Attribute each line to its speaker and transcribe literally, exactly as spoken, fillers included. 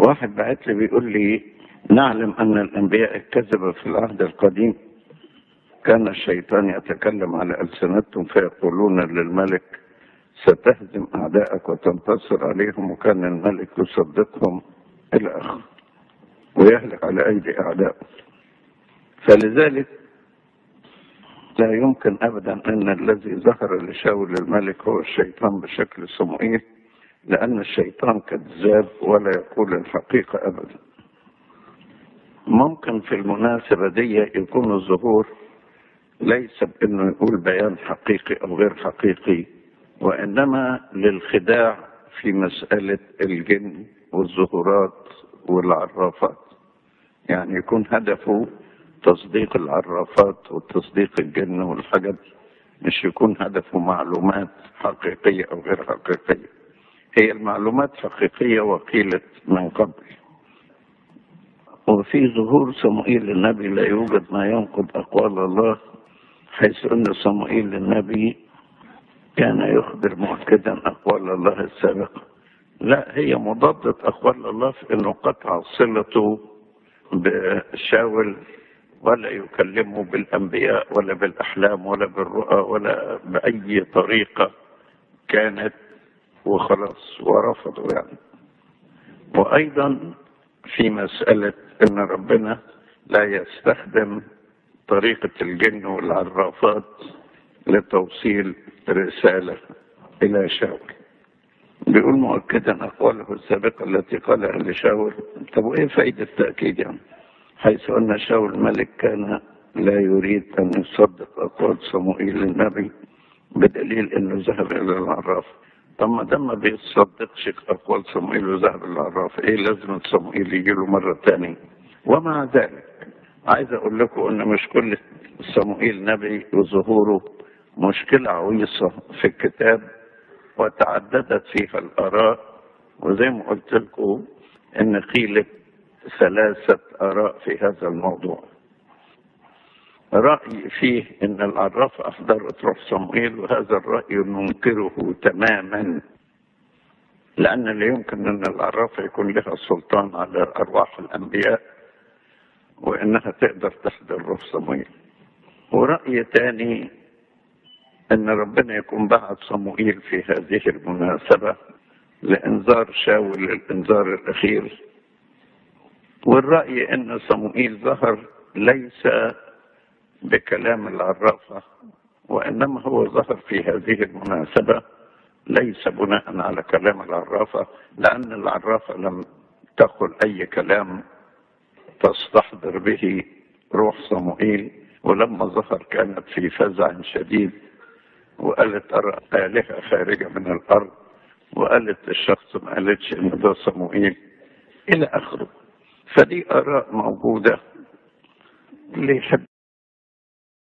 Speaker 1: واحد بعت لي بيقول لي: نعلم أن الأنبياء الكذبة في العهد القديم كان الشيطان يتكلم على ألسنتهم فيقولون للملك: ستهزم أعدائك وتنتصر عليهم، وكان الملك يصدقهم إلى آخره ويهلك على أيدي أعدائه. فلذلك لا يمكن أبدا أن الذي ظهر لشاول الملك هو الشيطان بشكل صموئيل، لأن الشيطان كذاب ولا يقول الحقيقة أبدا. ممكن في المناسبة دي يكون الظهور ليس بأنه يقول بيان حقيقي أو غير حقيقي، وإنما للخداع في مسألة الجن والظهورات والعرافات. يعني يكون هدفه تصديق العرافات وتصديق الجن والحاجات، مش يكون هدفه معلومات حقيقية أو غير حقيقية. هي المعلومات حقيقية وقيلت من قبل. وفي ظهور صموئيل للنبي لا يوجد ما ينقض أقوال الله، حيث أن صموئيل للنبي كان يخبر مؤكدا أقوال الله السابقة. لا، هي مضادة أقوال الله في أنه قطع صلته بشاول، ولا يكلمه بالأنبياء ولا بالأحلام ولا بالرؤى ولا بأي طريقة كانت، وخلاص ورفضوا يعني. وأيضا في مسألة أن ربنا لا يستخدم طريقة الجن والعرافات لتوصيل رسالة إلى شاول. بيقول مؤكدا أقواله السابقة التي قالها لشاول. طب وإيه فائدة التأكيد يعني؟ حيث أن شاول الملك كان لا يريد أن يصدق أقوال صموئيل النبي، بدليل أنه ذهب إلى العراف. طب ما دام ما بيصدقش أقوال صموئيل وذهب إلى العراف، إيه لازم صموئيل يجي له مرة تانية؟ ومع ذلك عايز أقول لكم أن مش كل صموئيل نبي وظهوره مشكلة عويصة في الكتاب، وتعددت فيها الآراء. وزي ما قلت لكم أن قيلت ثلاثة آراء في هذا الموضوع. رأي فيه أن العراف أحضرت روح صموئيل، وهذا الرأي ننكره تماما، لأن لا يمكن أن العراف يكون لها سلطان على أرواح الأنبياء وإنها تقدر تحضر روح صموئيل. ورأي ثاني أن ربنا يكون بعت صموئيل في هذه المناسبة لإنذار شاول الإنذار الأخير. والرأي أن صموئيل ظهر ليس بكلام العرافة، وإنما هو ظهر في هذه المناسبة ليس بناء على كلام العرافة، لأن العرافة لم تقل أي كلام تستحضر به روح صموئيل. ولما ظهر كانت في فزع شديد، وقالت أرى آلهة خارجة من الأرض، وقالت الشخص ما قالتش إن ده صموئيل إلى آخره. فدي آراء موجودة اللي يحب